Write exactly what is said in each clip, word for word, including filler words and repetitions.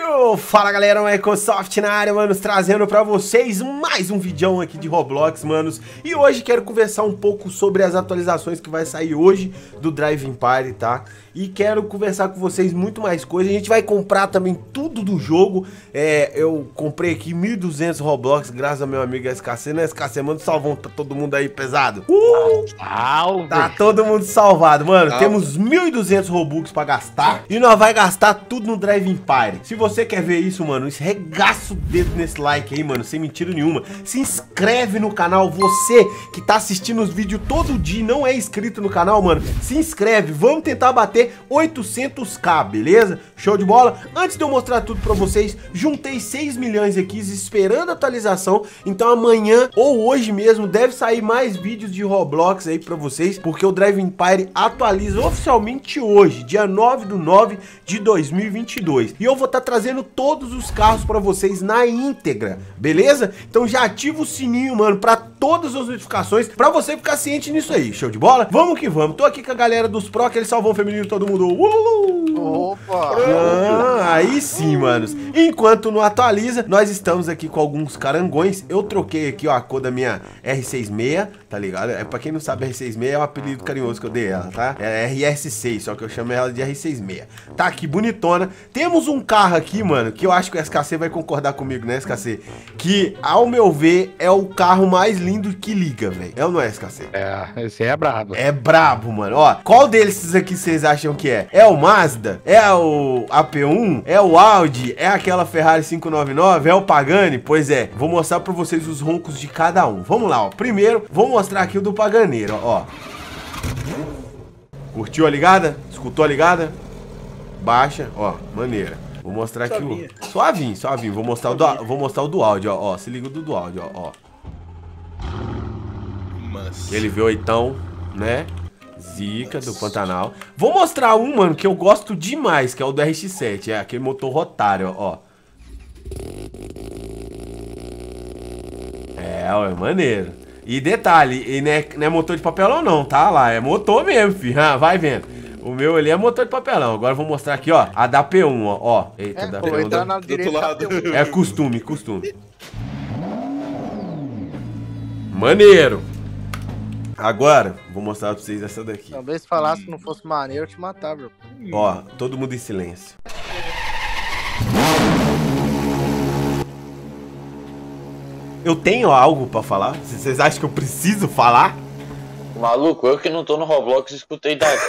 Yo, fala galera, Microsoft na área, manos, trazendo pra vocês mais um vídeo aqui de Roblox, manos. E hoje quero conversar um pouco sobre as atualizações que vai sair hoje do Driving Party, tá? E quero conversar com vocês muito mais coisas. A gente vai comprar também tudo do jogo. É, eu comprei aqui mil e duzentos Roblox, graças ao meu amigo S K C, né? S K C, manda um salvão pra todo mundo aí, pesado. Uh! Salve! Tá todo mundo salvado, mano. Salve. Temos mil e duzentos Robux pra gastar. E nós vai gastar tudo no Driving Party. Se você quer ver isso, mano, regaça o dedo nesse like aí, mano, sem mentira nenhuma. Se inscreve no canal. Você que tá assistindo os vídeos todo dia e não é inscrito no canal, mano, se inscreve. Vamos tentar bater oitocentos k, beleza? Show de bola? Antes de eu mostrar tudo pra vocês, juntei seis milhões aqui esperando a atualização. Então amanhã ou hoje mesmo deve sair mais vídeos de Roblox aí pra vocês, porque o Driving Party atualiza oficialmente hoje, dia nove do nove de dois mil e vinte e dois. E eu vou estar trazendo todos os carros pra vocês na íntegra, beleza? Então já ativa o sininho, mano, pra todas as notificações, pra você ficar ciente nisso aí. Show de bola? Vamos que vamos. Tô aqui com a galera dos Pro, aquele salvão feminino, todo mundo. Ululu! Opa! Ah, aí sim, manos. Enquanto não atualiza, nós estamos aqui com alguns carangões. Eu troquei aqui, ó, a cor da minha R sessenta e seis, tá ligado? É, pra quem não sabe, R sessenta e seis é o apelido carinhoso que eu dei ela, tá? É R S seis, só que eu chamo ela de R sessenta e seis. Tá aqui, bonitona. Temos um carro aqui, mano, que eu acho que o S K C vai concordar comigo, né, S K C? Que, ao meu ver, é o carro mais lindo que liga, velho. É ou não é, S K C? É, esse aí é brabo. É brabo, mano. Ó, qual desses aqui vocês acham que é? É o Mazda? É o A P um? É o Audi? É aquela Ferrari quinhentos e noventa e nove? É o Pagani? Pois é, vou mostrar pra vocês os roncos de cada um. Vamos lá, ó. Primeiro, vou mostrar aqui o do Paganeiro, ó. Curtiu a ligada? Escutou a ligada? Baixa, ó, maneira. Vou mostrar aqui o... Suavinho, suavinho. Vou mostrar o do, vou mostrar o do áudio, ó. Ó, se liga do do áudio, ó. ó. Mas... Ele veio então, né? Zica do Pantanal. Vou mostrar um, mano, que eu gosto demais, que é o do R X sete. É aquele motor rotário, ó. É, ó, é maneiro. E detalhe, e não, é, não é motor de papelão não, tá? Lá, é motor mesmo, filho. Ah, vai vendo. O meu ali é motor de papelão. Agora eu vou mostrar aqui, ó, a da P um, ó. ó. Eita, É, da pô, P um. entrar Da... na direita do outro lado. É costume, costume. Maneiro. Agora, vou mostrar pra vocês essa daqui. Talvez se falasse que não fosse maneiro, eu te matava, bro. Ó, todo mundo em silêncio. Eu tenho algo pra falar? Vocês acham que eu preciso falar? Maluco, eu que não tô no Roblox, escutei daqui.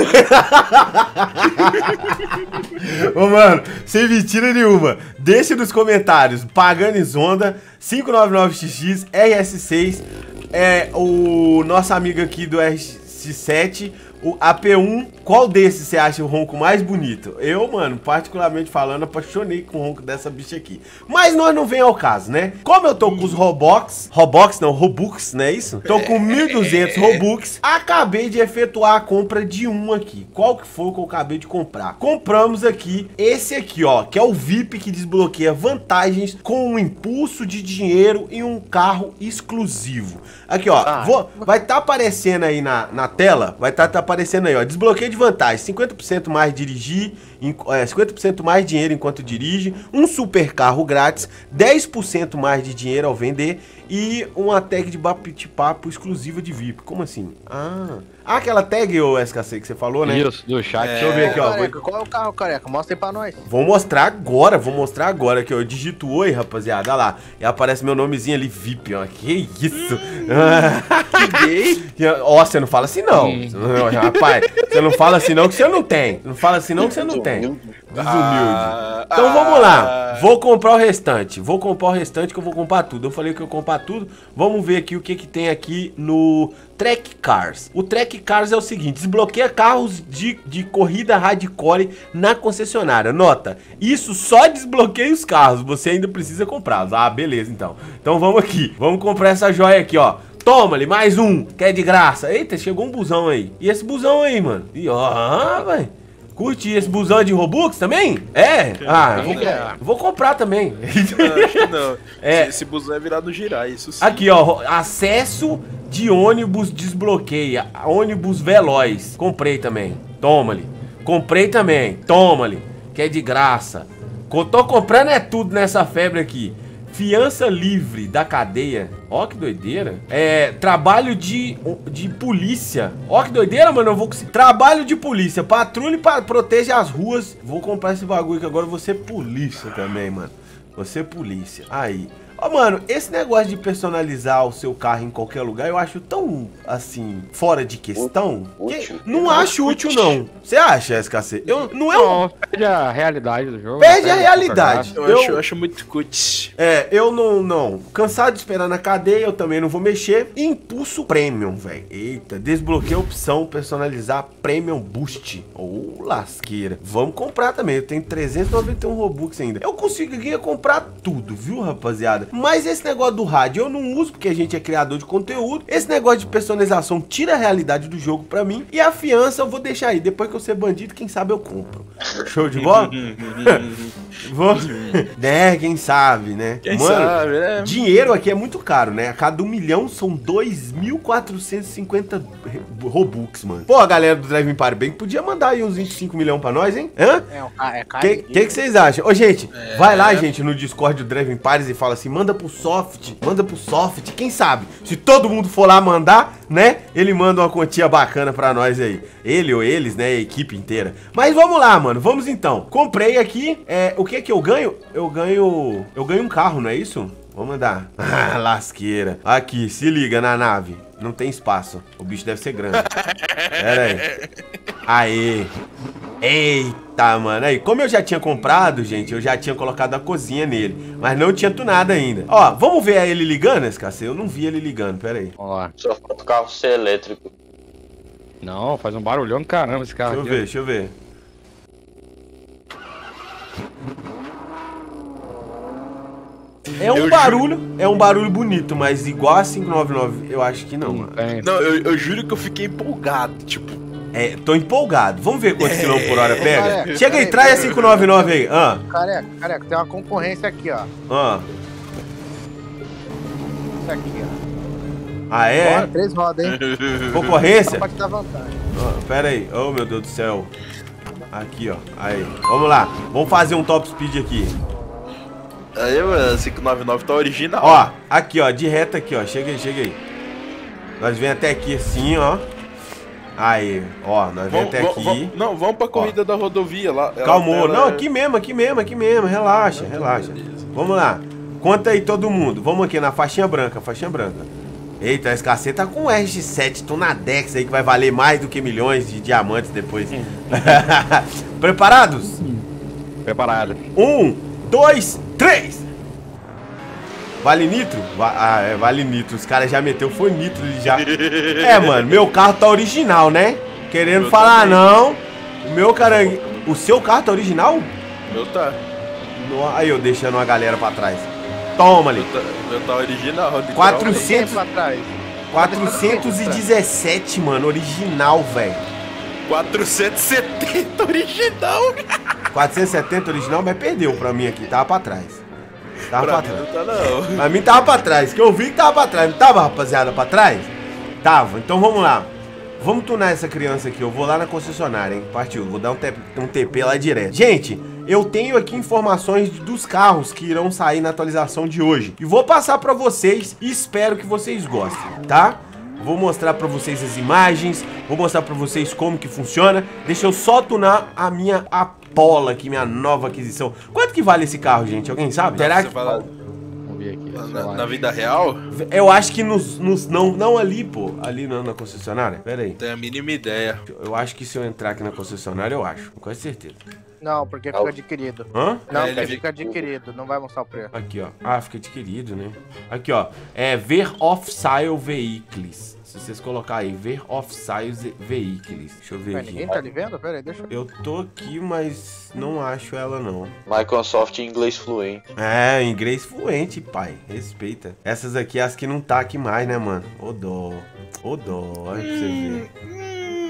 Ô, mano, sem mentira nenhuma, deixa nos comentários, Pagani Zonda, quinhentos e noventa e nove X X, R S seis, é, o nosso amigo aqui do R X sete, o A P um, qual desses você acha o ronco mais bonito? Eu, mano, particularmente falando, apaixonei com o ronco dessa bicha aqui. Mas nós não vem ao caso, né? Como eu tô com os Robux, Robux não, Robux, não é isso? Tô com mil e duzentos Robux, acabei de efetuar a compra de um aqui. Qual que foi que eu acabei de comprar? Compramos aqui esse aqui, ó, que é o V I P que desbloqueia vantagens com um impulso de dinheiro e um carro exclusivo. Aqui, ó, Ah. vou, vai estar tá aparecendo aí na, na tela, vai estar tá, tá aparecendo aí, ó, desbloqueio de vantagem, cinquenta por cento mais dirigir, é, cinquenta por cento mais dinheiro enquanto dirige, um super carro grátis, dez por cento mais de dinheiro ao vender e uma tag de bate-papo exclusiva de V I P. Como assim? Ah, ah aquela tag, ô S K C, que você falou, né? Isso, do chat. Deixa eu ver aqui, ó. Careca, qual é o carro, careca? Mostra aí pra nós. Vou mostrar agora, vou mostrar agora aqui, ó. Eu digito oi, rapaziada, olha lá. E aparece meu nomezinho ali, V I P, ó. Que isso? Que gay? Ó, você não fala assim não. Hum. Rapaz, você não fala assim não que você não tem. Não fala assim não que você não tem. Desumilde. Ah, Então vamos ah. lá. Vou comprar o restante. Vou comprar o restante que eu vou comprar tudo. Eu falei que eu ia comprar tudo. Vamos ver aqui o que que tem aqui no Track Cars. O Track Cars é o seguinte: desbloqueia carros de, de corrida hardcore na concessionária. Nota, isso só desbloqueia os carros. Você ainda precisa comprá-los. Ah, beleza, então. Então vamos aqui. Vamos comprar essa joia aqui, ó. Toma-lhe, mais um, que é de graça. Eita, chegou um busão aí. E esse busão aí, mano? E ó, velho. Curte esse busão de Robux também? É? Ah, eu vou, eu vou comprar também. Não, acho que não. É. Esse, esse busão é virado no girar, isso sim. Aqui, ó, acesso de ônibus desbloqueia. Ônibus veloz. Comprei também. Toma-lhe. Comprei também. Toma-lhe. Que é de graça. Tô comprando é tudo nessa febre aqui. Fiança livre da cadeia. Ó, que doideira. É, trabalho de, de polícia. Ó, que doideira, mano. Eu vou conseguir. Trabalho de polícia. Patrulha e pa protege as ruas. Vou comprar esse bagulho que agora eu vou ser polícia também, mano. Vou ser polícia. Aí. Ó, mano, esse negócio de personalizar o seu carro em qualquer lugar, eu acho tão, assim, fora de questão. Útil. Que não acho útil, não. Você acha, S K C? Eu, não é um... Não, perde a realidade do jogo. Perde a realidade. Eu, Eu- acho, eu acho muito cuts. É, eu não, não. Cansado de esperar na cadeia, eu também não vou mexer. Impulso Premium, velho. Eita, desbloqueei a opção personalizar Premium Boost. Ô, lasqueira. Vamos comprar também. Eu tenho trezentos e noventa e um Robux ainda. Eu conseguiria comprar tudo, viu, rapaziada? Mas esse negócio do rádio eu não uso, porque a gente é criador de conteúdo. Esse negócio de personalização tira a realidade do jogo pra mim. E a fiança eu vou deixar aí. Depois que eu ser bandido, quem sabe eu compro. Show de bola? Vou... né, quem sabe, né? Quem Mano, sabe, né? dinheiro aqui é muito caro, né? A cada um milhão são dois mil quatrocentos e cinquenta Robux, mano. Pô, a galera do Drive-In Party Bank podia mandar aí uns vinte e cinco milhões pra nós, hein? Hã? É, um ca- é O caro. que, que, que vocês acham? Ô, gente, vai lá, gente, no Discord do Drive-In Parties e fala assim, manda pro Soft, manda pro Soft, quem sabe? Se todo mundo for lá mandar, né, ele manda uma quantia bacana pra nós aí. Ele ou eles, né, a equipe inteira. Mas vamos lá, mano, vamos então. Comprei aqui, é, o que que eu ganho? Eu ganho, eu ganho um carro, não é isso? Vamos andar. Ah, lasqueira. Aqui, se liga na nave. Não tem espaço. O bicho deve ser grande. Pera aí. Aê. Eita, mano. Aí, como eu já tinha comprado, gente, eu já tinha colocado a cozinha nele. Mas não tinha tunado ainda. Ó, vamos ver ele ligando, esse cacete? Eu não vi ele ligando, pera aí. Vamos lá. Só falta o carro ser elétrico. Não, faz um barulhão do caramba esse carro Deixa eu aqui. ver, deixa eu ver. É um Eu barulho, é um barulho bonito, mas igual a cinco nove nove, eu acho que não, Não mano. tem. Não, eu, eu juro que eu fiquei empolgado. Tipo, É, tô empolgado. Vamos ver quantos quilômetros por hora pega? Careca, Chega aí, careca. traz a cinco nove nove aí. Ah, Careca, careca, tem uma concorrência aqui, ó. ah. Isso aqui, ó. Ah, é? Bora, três rodas, hein? Só Concorrência? pode dar vantagem. Ah, pera aí. Oh, meu Deus do céu. Aqui, ó. Aí. Vamos lá. Vamos fazer um top speed aqui. aí, mano, cinco nove nove tá original. Ó, aqui, ó. De reta aqui, ó. Chega aí, chega aí. Nós vem até aqui assim, ó. Aí, ó. Nós vem Vamos, até vamos, aqui. vamos- não, vamos pra corrida da rodovia lá. Ela- Calmou. ela Não, é- aqui mesmo, aqui mesmo, aqui mesmo. Relaxa, relaxa. Vamos lá. Conta aí todo mundo. Vamos aqui na faixinha branca, faixinha branca. Eita, esse cacete tá com um R G sete Tonadex aí que vai valer mais do que milhões de diamantes depois. Preparados? Preparado. Um, dois, três. Vale nitro? Va ah, é, vale nitro. Os caras já meteu, foi nitro ali já. É, mano, meu carro tá original, né? Querendo Eu falar também. não. O meu carangue... O seu carro tá original? Meu tá. No- Aí eu deixando uma galera pra trás. Toma ali. Meu tá, meu tá original. literalmente. quatrocentos Tempo atrás. quatrocentos e dezessete, mano, original, velho. quatrocentos e setenta original. quatrocentos e setenta original, mas perdeu pra mim aqui, tava pra trás. Tava Pra pra mim trás. não tá não. Pra mim tava pra trás, que eu vi que tava pra trás. Não tava, rapaziada, pra trás? Tava, então vamos lá. Vamos tunar essa criança aqui, eu vou lá na concessionária, hein? Partiu, vou dar um, te- um T P lá direto. Gente, eu tenho aqui informações dos carros que irão sair na atualização de hoje. E vou passar pra vocês e espero que vocês gostem, tá? Vou mostrar pra vocês as imagens, vou mostrar pra vocês como que funciona. Deixa eu só tunar a minha Apollo aqui, minha nova aquisição. Quanto que vale esse carro, gente? Alguém sabe? Será Você que... fala Vamos ver aqui. na, na vida real, Eu acho que nos... nos não, não ali, pô. Ali na, na concessionária. Pera aí. tenho a mínima ideia. Eu acho que se eu entrar aqui na concessionária, eu acho. Com quase certeza. Não, porque fica adquirido. Hã? Não, É, porque ele- fica adquirido. Não vai mostrar o preço. Aqui, ó. Ah, fica adquirido, né? Aqui, ó. É ver off-sale vehicles. Se vocês colocarem aí, ver off-sale vehicles. Deixa eu ver Mas aqui. ninguém tá ali vendo? Pera aí, deixa eu... Eu tô aqui, mas não acho ela, não. Microsoft em inglês fluente. É, inglês fluente, pai. Respeita. Essas aqui é as que não tá aqui mais, né, mano? Ô dó. Ô dó. Olha pra você ver. Hum,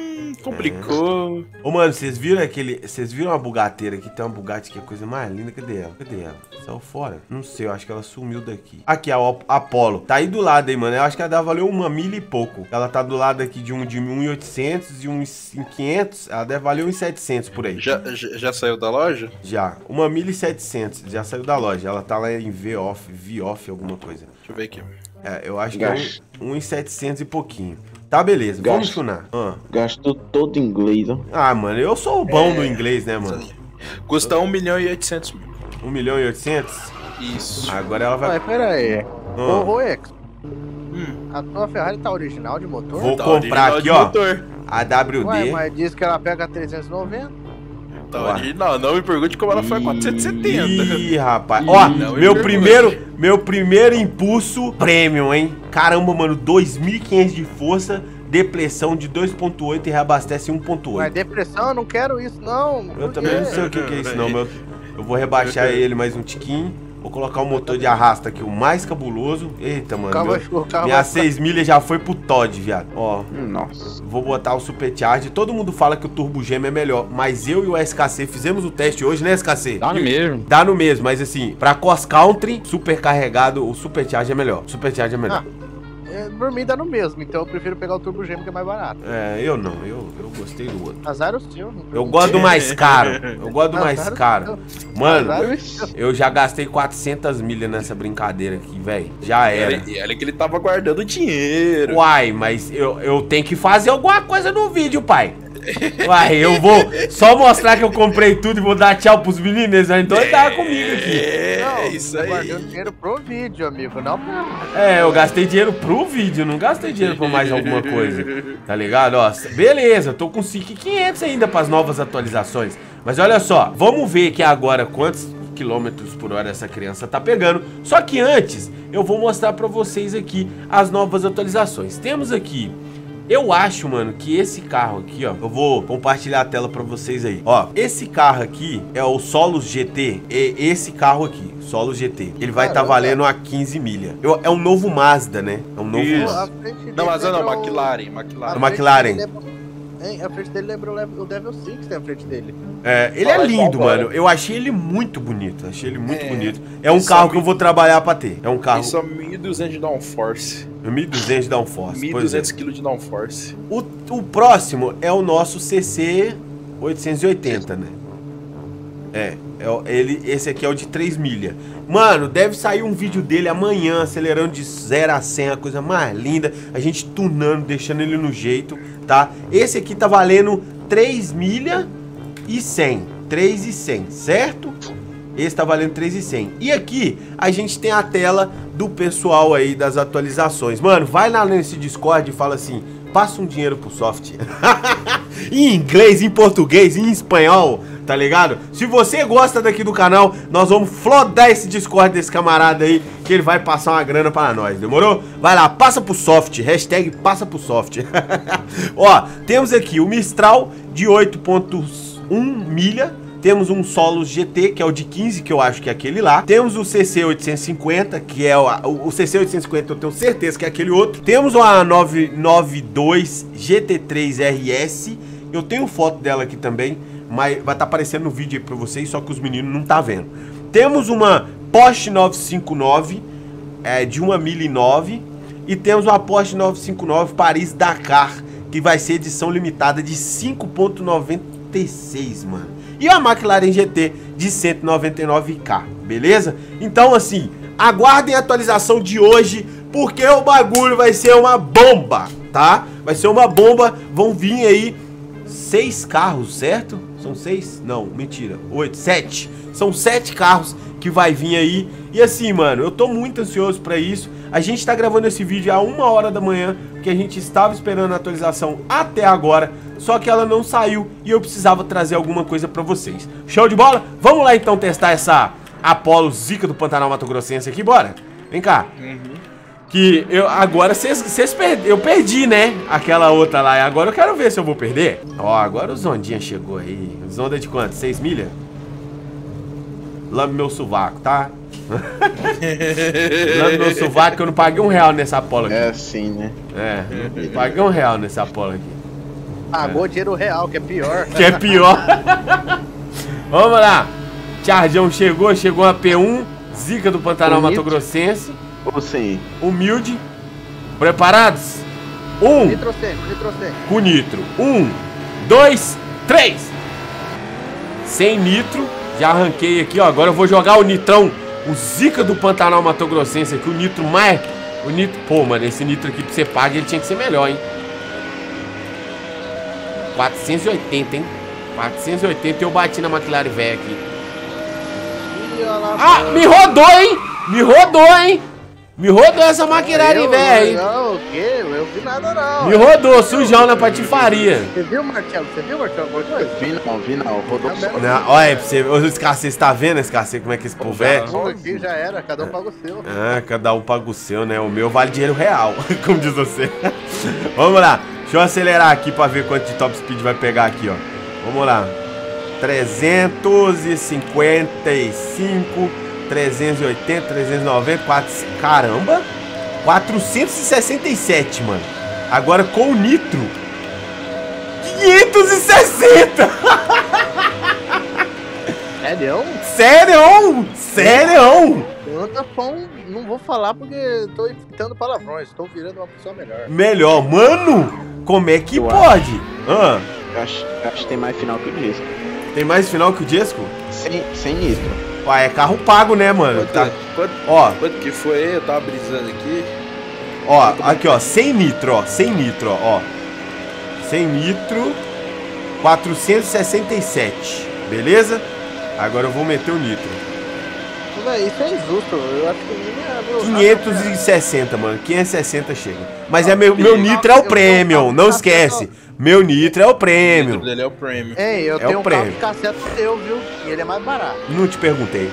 complicou. Ô, mano, vocês viram aquele... Vocês viram a bugateira aqui? Tem uma Bugatti que é a coisa mais linda. Cadê ela? Cadê ela? Saiu fora? Não sei, eu acho que ela sumiu daqui. Aqui, a Apollo. Tá aí do lado aí, mano. Eu acho que ela deve valer uma milha e pouco. Ela tá do lado aqui de um de um e oitocentos e um quinhentos. Ela deve valer uns setecentos por aí. Já, já, já saiu da loja? Já. Uma milha e setecentos. Já saiu da loja. Ela tá lá em V-Off, V-Off, alguma coisa. Deixa eu ver aqui. É, eu acho que é um, um e setecentos e pouquinho. Tá, beleza. Gasto. Vamos tunar. Ah. Gastou todo em inglês, ó. Ah, mano, eu sou o bom é... do inglês, né, mano? Custa um milhão e oitocentos mil. um milhão e oitocentos? Isso. Agora ela vai... Mas pera aí. Ah. Ô, ô, Ex. Hum. A tua Ferrari tá original de motor? Vou tá comprar aqui, ó. Motor. A W D. Ué, mas diz que ela pega trezentos e noventa. Tá original. Não me pergunte como ela foi a quatrocentos e setenta. Ih, rapaz. Ó, meu primeiro, meu primeiro impulso premium, hein? Caramba, mano, dois mil e quinhentos de força, depressão de dois ponto oito e reabastece um ponto oito. Mas depressão, eu não quero isso, não. Eu também não sei o que, que é isso, não, meu. Eu vou rebaixar ele mais um tiquinho. Vou colocar o motor de arrasta aqui, o mais cabuloso. Eita, mano. Calma, Meu, calma, minha seis milhas já foi pro Todd, viado. Ó. Nossa. Vou botar o Supercharge. Todo mundo fala que o Turbo Gema é melhor. Mas eu e o S K C fizemos o teste hoje, né, S K C? Dá no mesmo. Dá no mesmo, mas assim, pra cross country, super carregado, o Supercharge é melhor. O Supercharge é melhor. Ah. Por mim dá no mesmo, então eu prefiro pegar o Turbo Gema que é mais barato. É, eu não, eu, eu gostei do outro. Azar o seu. Eu gosto do mais caro, eu gosto do mais caro. Mano, eu já gastei quatrocentas milhas nessa brincadeira aqui, velho. Já era. E olha que ele tava guardando dinheiro. Uai, mas eu, eu tenho que fazer alguma coisa no vídeo, pai. Uai, eu vou só mostrar que eu comprei tudo e vou dar tchau pros meninos, eles vão endoidar comigo aqui. É, não, isso aí. Guardando dinheiro pro vídeo, amigo, não pra... É, eu gastei dinheiro pro vídeo, não gastei dinheiro pra mais alguma coisa, tá ligado? Ó, beleza, eu tô com cinco mil e quinhentos ainda pras novas atualizações. Mas olha só, vamos ver aqui agora quantos quilômetros por hora essa criança tá pegando. Só que antes, eu vou mostrar pra vocês aqui as novas atualizações. Temos aqui... Eu acho, mano, que esse carro aqui, ó, eu vou compartilhar a tela pra vocês aí. Ó, esse carro aqui é o Solos G T. E esse carro aqui, Solos G T, ele vai estar tá valendo a quinze milha. Eu, é um novo Mazda, né? É um novo... Não, Mazda não, McLaren. McLaren. A McLaren. Hein, a frente dele lembra o Devil seis, tem a frente dele. É, ele é lindo, mano. Eu achei ele muito bonito. Achei ele muito é, bonito. É um carro que eu vou trabalhar pra ter. É um carro... Isso é mil e duzentos de downforce. mil e duzentos de downforce. mil e duzentos quilos de downforce. O, o próximo é o nosso C C oitocentos e oitenta, né? É, é ele, esse aqui é o de três milhas. Mano, deve sair um vídeo dele amanhã, acelerando de zero a cem, a coisa mais linda. A gente tunando, deixando ele no jeito, tá? Esse aqui tá valendo três milhas e cem. três e cem, certo? Esse tá valendo três e cem. E aqui a gente tem a tela do pessoal aí das atualizações. Mano, vai lá nesse Discord e fala assim: passa um dinheiro pro soft. Em inglês, em português, em espanhol, tá ligado? Se você gosta daqui do canal, nós vamos flodar esse Discord desse camarada aí, que ele vai passar uma grana pra nós, demorou? Vai lá, passa pro soft, hashtag passa pro soft. Ó, temos aqui o Mistral de oito ponto um milha. Temos um Solos G T, que é o de quinze, que eu acho que é aquele lá. Temos o C C oitocentos e cinquenta, que é o, o C C oitocentos e cinquenta, eu tenho certeza que é aquele outro. Temos uma novecentos e noventa e dois G T três R S. Eu tenho foto dela aqui também, mas vai estar aparecendo no vídeo aí pra vocês, só que os meninos não tá vendo. Temos uma Porsche novecentos e cinquenta e nove, é, de uma milha e nove. E temos uma Porsche novecentos e cinquenta e nove Paris-Dakar, que vai ser edição limitada de cinco ponto noventa e seis, mano. E a McLaren G T de cento e noventa e nove K, beleza? Então, assim, aguardem a atualização de hoje, porque o bagulho vai ser uma bomba, tá? Vai ser uma bomba, vão vir aí seis carros, certo? São seis? Não, mentira, oito, sete. São sete carros que vai vir aí. E assim, mano, eu tô muito ansioso pra isso. A gente tá gravando esse vídeo a uma hora da manhã, porque a gente estava esperando a atualização até agora, só que ela não saiu e eu precisava trazer alguma coisa pra vocês. Show de bola? Vamos lá então testar essa Apollo Zica do Pantanal Mato Grossense aqui, bora? Vem cá. Uhum. Que eu, agora vocês perderam, eu perdi, né? Aquela outra lá, e agora eu quero ver se eu vou perder. Ó, agora o Zondinha chegou aí. Zonda de quanto? seis milhas? Lambe meu sovaco, tá? Lambe meu sovaco, que eu não paguei um real nessa Apollo aqui. É assim, né? É, não paguei um real nessa Apollo aqui. Pagou dinheiro real, que é pior. Que é pior. Vamos lá. Charjão chegou, chegou a P um. Zica do Pantanal Bonito. Mato Grossense. Ou sem? Humilde. Preparados? Um. Nitrocênio, nitrocênio. Com nitro. Um, dois, três. Sem nitro. Já arranquei aqui, ó. Agora eu vou jogar o nitrão. O Zica do Pantanal Mato Grossense aqui. O nitro mais... O nitro... Pô, mano, esse nitro aqui pra você pagar, ele tinha que ser melhor, hein? quatrocentos e oitenta, hein? quatrocentos e oitenta e eu bati na McLaren velha aqui. Ih, olha lá, Ah, mano. me rodou, hein? Me rodou, hein? Me rodou essa McLaren Eu- velha, hein? Não, o quê? Eu vi nada não. Me rodou, sujão na patifaria. Você viu, Marcelo? Você viu, Marcelo? Alguma coisa? Vi não, vi não. Rodou Também só. Não, olha aí pra você. Ô, escassez, você tá vendo, escassez, como é que esse povo é? Um aqui já era, cada um paga o seu. Ah, cada um paga o seu, né? O meu vale dinheiro real, como diz você. Vamos lá. Deixa eu acelerar aqui pra ver quanto de top speed vai pegar aqui, ó. Vamos lá. trezentos e cinquenta e cinco, trezentos e oitenta, trezentos e noventa, quatrocentos... Caramba! quatrocentos e sessenta e sete, mano. Agora com o nitro. quinhentos e sessenta! Sério? Sério? Sério? Quanta pão, não vou falar porque tô evitando palavrões, estou virando uma pessoa melhor. Melhor. Mano, como é que Eu pode? Ah, Eu acho, eu acho que tem mais final que o disco. tem mais final que o Jesco? Sem, sem nitro. Ué, é carro pago, né, mano? Quanto, Tá. quanto, Ó, quanto que foi? Eu tava brisando aqui. ó, aqui, ó, sem nitro, ó, sem nitro, ó, ó. Sem nitro, quatrocentos e sessenta e sete, beleza? Agora eu vou meter o nitro. Isso é, isso é injusto, eu acho que nem é meu. quinhentos e sessenta, mano, quinhentos e sessenta chega. Mas é meu, meu nitro é o premium, não esquece. Meu nitro é o O premium. dele é o Premium. Ei, eu É tenho o um carro prêmio. de cassete teu, viu? E ele é mais barato. Não te perguntei.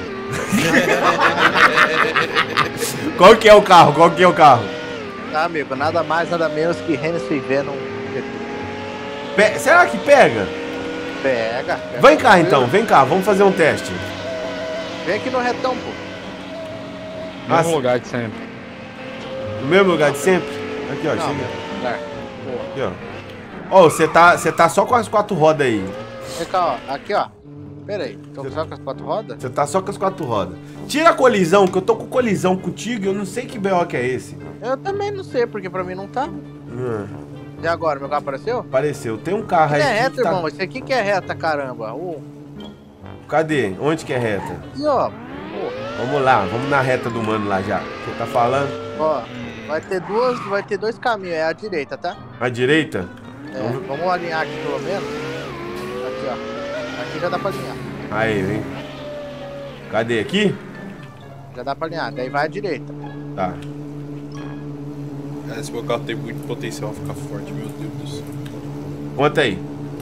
Qual que é o carro? Qual que é o carro? Tá, amigo? Nada mais, nada menos que Hennessy Venom. Pe- Será que pega? Pega. pega Vem cá tranquilo. então, vem cá, vamos fazer um teste. Vem aqui no retão, pô. Ah, Mesmo lugar de sempre. no mesmo lugar de sempre? Aqui, ó, Não, chega. meu lugar. Boa. Aqui, ó. Ó, você tá, você tá só com as quatro rodas aí. Vem cá, ó. Aqui, ó. Pera aí. Tô só com as quatro rodas? Você tá só com as quatro rodas. Tira a colisão, que eu tô com colisão contigo e eu não sei que B O que é esse. Eu também não sei, porque pra mim não tá. Hum, E agora, meu carro apareceu? apareceu. Tem um carro aí. É que reta, tá- irmão. Esse aqui que é reta, caramba. Ô, Cadê? Onde que é reta? aqui, ó. Pô, Vamos lá, vamos na reta do mano lá já. Você tá falando? ó. Vai ter duas, vai ter dois caminhos. É a direita, tá? À direita? É, Vamos- vamos alinhar aqui pelo menos. Aqui, ó. Aqui já dá pra alinhar. Aí, vem. Cadê? Aqui? Já dá pra alinhar. Daí vai à direita. Tá. Esse meu carro tem muito potencial a ficar forte, meu Deus do céu. Conta aí.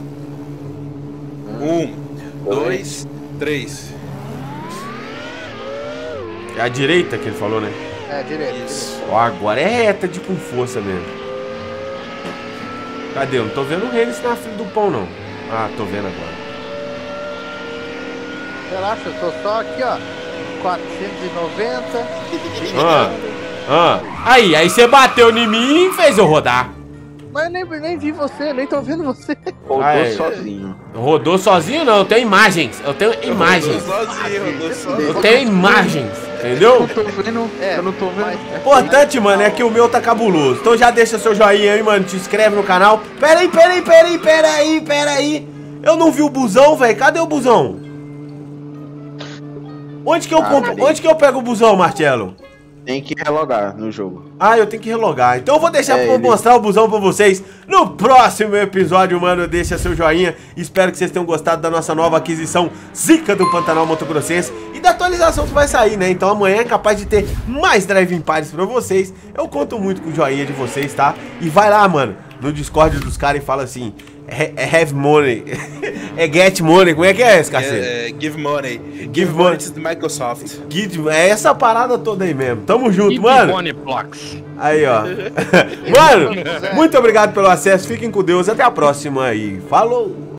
Um, dois, três. É a direita que ele falou, né? É, à direita. Isso. Ó, agora é reta de com força mesmo. Cadê? Eu não tô vendo o Renis na fila do pão, não. Ah, tô vendo agora. Relaxa, eu tô só aqui, ó. quatrocentos e noventa. Ah, ah. Aí, aí você bateu em mim e fez eu rodar. Mas eu nem, nem vi você, nem tô vendo você. Rodou Ai. sozinho. Rodou sozinho? Não, eu tenho imagens. Eu tenho imagens. Rodou sozinho, rodou sozinho. Eu tenho imagens, entendeu? tô vendo, É, eu não tô vendo. mas- Importante, mano, é que o meu tá cabuloso. Então já deixa seu joinha aí, mano. Te inscreve no canal. Pera aí, pera aí, pera aí, pera aí, pera aí. Eu não vi o busão, velho. Cadê o busão? Onde que eu compro? ali. Onde que eu pego o busão, Marcelo? Tem que relogar no jogo. Ah, eu tenho que relogar. Então eu vou deixar É, pra ele- mostrar o busão pra vocês no próximo episódio, mano. Deixa seu joinha. Espero que vocês tenham gostado da nossa nova aquisição Zica do Pantanal Mato Grossense e da atualização que vai sair, né? Então amanhã é capaz de ter mais Drive-In Pares pra vocês. Eu conto muito com o joinha de vocês, tá? E vai lá, mano, no Discord dos caras e fala assim: é, é have money, é get money. Como é que é esse, cacete? É, é, give money. Give money. to the Microsoft. Give- É essa parada toda aí mesmo. Tamo junto, mano. Bonnie Blocks. Aí, ó. Mano, muito obrigado pelo acesso. Fiquem com Deus. Até a próxima aí. Falou!